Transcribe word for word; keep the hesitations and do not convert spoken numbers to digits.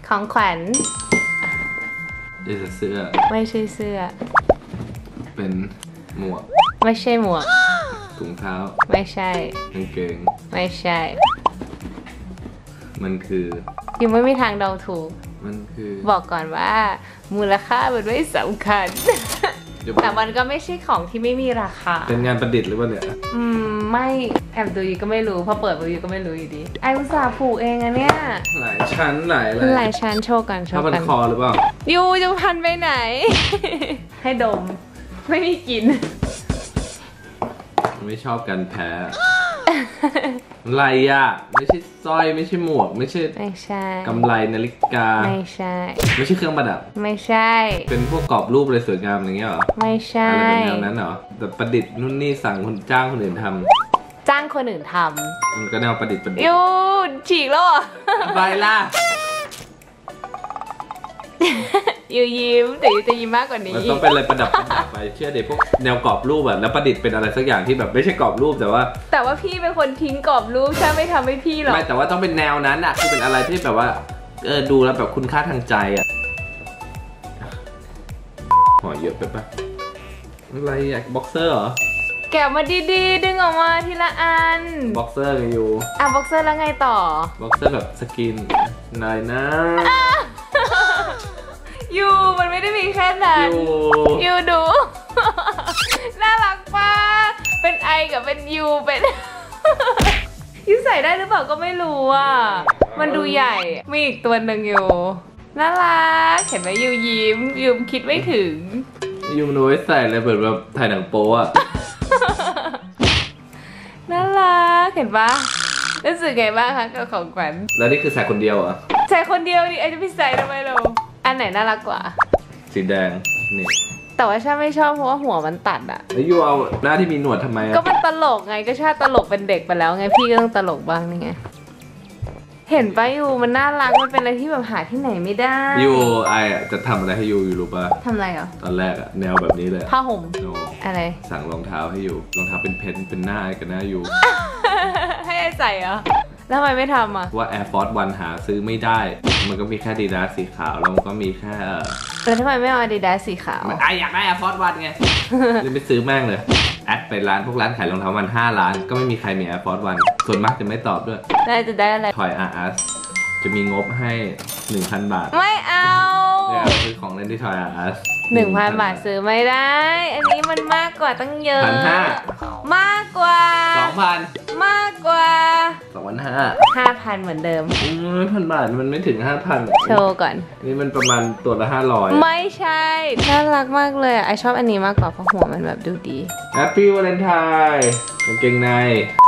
ของขวัญเสื้อเสื้อไม่ใช่เสื้อเป็นหมวกไม่ใช่หมวกถุงเท้าไม่ใช่กางเกงไม่ใช่มันคือยังไม่มีทางเดาถูกมันคือบอกก่อนว่ามูลค่ามันไม่สำคัญแต่มันก็ไม่ใช่ของที่ไม่มีราคาเป็นงานประดิษฐ์หรือเปล่าเนี่ยอืมไม่แอบดูยูก็ไม่รู้พอเปิดมายูก็ไม่รู้อยู่ดีไออุตส่าห์ผูกเองอะเนี่ยหลายชั้นหลายอะไรหลายชั้นโชว์กันโชว์กันพันคอหรือเปล่ายูจะพันไปไหนให้ดมไม่มีกลิ่นไม่ชอบกันแพ้อะไรอ่ะไม่ใช่สร้อยไม่ใช่หมวกไม่ใช่ไม่ใช่กำไลนาฬิกาไม่ใช่ไม่ใช่เครื่องประดับไม่ใช่เป็นพวกกรอบรูปอะไรสวยงามอย่างเงี้ยหรอไม่ใช่อะไรเป็นแนวนั้นเหรอแต่ประดิษฐ์นู่นนี่สั่งคนจ้างคนอื่นทำจ้างคนอื่นทำมันก็แนวประดิษฐ์ประดิษฐ์ยูฉีกแล้วอ่ะไปล่ะยูยิ้มแต่ยูจะยิ้มมากกว่านี้มันต้องเป็นอะไรประดับประดับไปเชื่อเด็กพวกแนวกรอบรูปอะแล้วประดิษฐ์เป็นอะไรสักอย่างที่แบบไม่ใช่กรอบรูปแต่ว่าแต่ว่าพี่เป็นคนทิ้งกรอบรูปใช่ไม่ทำให้พี่หรอกไม่แต่ว่าต้องเป็นแนวนั้นอะคือเป็นอะไรที่แบบว่าเออดูแล้วแบบคุณค่าทางใจอะห่อเยอะไปปะอะไรอะบ็อกเซอร์เหรอแกะมาดีๆดึงออกมาทีละอันบ็อกเซอร์ไงยูอ่ะบ็อกเซอร์แล้วไงต่อบ็อกเซอร์แบบสกินนายนะยูมันไม่ได้มีแค่นั้นยูดูน่ารักปะเป็นไอกับเป็นยูเป็นยูใส่ได้หรือเปล่าก็ไม่รู้อ่ะมันดูใหญ่มีอีกตัวหนึ่งอยู่น่ารักเห็นไหมยูยิ้มยูคิดไม่ถึงยูมันไว้ใส่เลยเหมือนแบบถ่ายหนังโป๊อะน่ารักเห็นปะรู้สึกไงบ้างคะกับของขวัญแล้วนี่คือใส่คนเดียวเหรอใส่คนเดียวดิไอจะพี่ใส่ทำไมเราอันไหนน่ารักกว่าสีแดงนี่แต่ว่าชาไม่ชอบเพราะว่าหัวมันตัดอะแล้วยูเอาหน้าที่มีหนวดทำไมก็มันตลกไงก็ชาตลกเป็นเด็กไปแล้วไงพี่ก็ต้องตลกบ้างนี่ไงเห็นปะยูมันน่ารักมันเป็นอะไรที่แบบหาที่ไหนไม่ได้ยูไอจะทำอะไรให้ยูยูรู้ปะทำอะไรเหรอตอนแรกอะแนวแบบนี้เลยผ้าห่มอะไรสั่งรองเท้าให้ยูรองเท้าเป็นเพนเป็นหน้าไอกับหน้ายูให้ไอใส่เหรอแล้วทำไมไม่ทำอ่ะว่า Air Force วันหาซื้อไม่ได้มันก็มีแค่ Adidas สีขาวแล้วมันก็มีแค่แล้วทำไมไม่เอา Adidas สีขาวมันไออยากได้ Air Force วันไงเลยไปซื้อแม่งเลยแอดไปร้านพวกร้านขายรองเท้าวันห้าร้านก็ไม่มีใครมี Air Force วันส่วนมากจะไม่ตอบด้วยได้จะได้อะไร Toys R Us จะมีงบให้ หนึ่งพัน บาทไม่เอาเนี่ยซื้อของเล่นที่ Toys R Us หนึ่งพัน บาทซื้อไม่ได้อันนี้มันมากกว่าตั้งเยอะพันห้ามากกว่าสองพันมากกว่าสองพันห้าห้าพันเหมือนเดิมพันบาทมันไม่ถึงห้าพันโชว์ก่อนนี่มันประมาณตัวละห้าร้อยไม่ใช่น่ารักมากเลยไอชอบอันนี้มากกว่าเพราะหัวมันแบบดูดี Happy Valentine กางเกงใน